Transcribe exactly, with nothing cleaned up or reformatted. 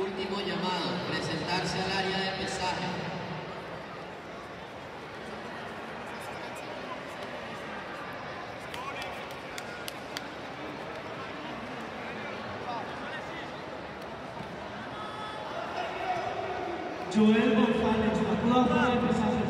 Último llamado, presentarse al área de pesaje. Joel González, acuda a la zona de pesaje.